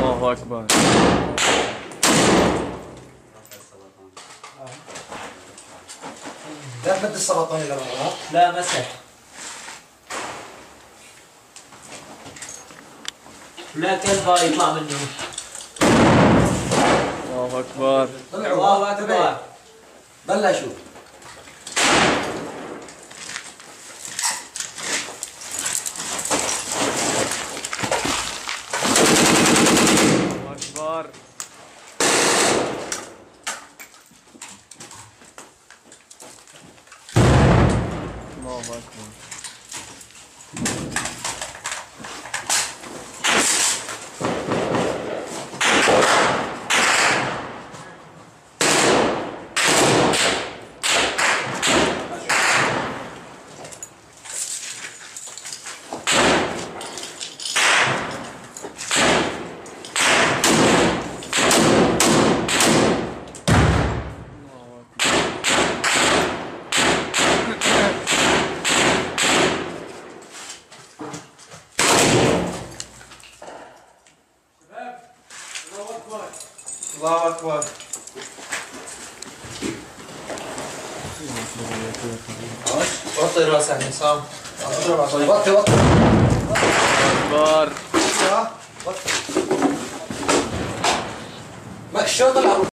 الله أكبر. لا تمد السرطان إلى برا. لا مسح. لا كلبة يطلع منه. الله أكبر. الله أكبر. بلشوا. الله أكبر. الله أكبر. الله أكبر. وطي راسك عصام. وطي وطي. أكبر. ما شو طلع